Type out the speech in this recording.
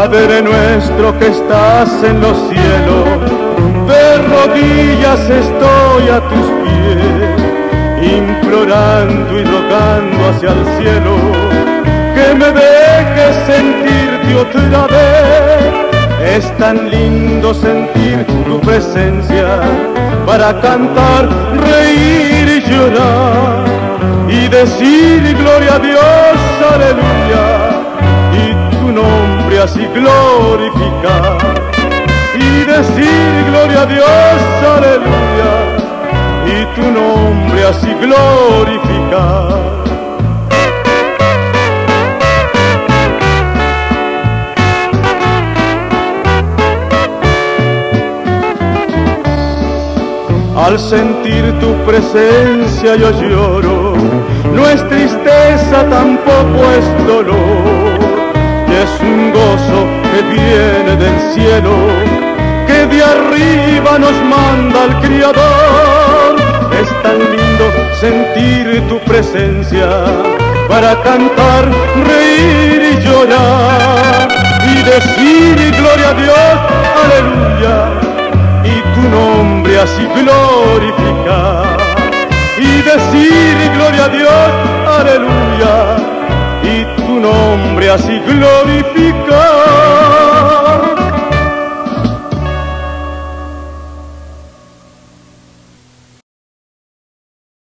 Padre nuestro que estás en los cielos, de rodillas estoy a tus pies, implorando y rogando hacia el cielo, que me dejes sentirte otra vez. Es tan lindo sentir tu presencia, para cantar, reír y llorar, y decir gloria a Dios, aleluya, y tu nombre así glorificar, y decir gloria a Dios, aleluya, y tu nombre así glorificar. Al sentir tu presencia yo lloro, no es tristeza, tampoco es dolor, y es un gozo que viene del cielo, que de arriba nos manda el Criador. Es tan lindo sentir tu presencia, para cantar, reír y llorar, y decir gloria a Dios, aleluya, y tu nombre así glorificar, y decir gloria a Dios, aleluya, y tu nombre así glorificar.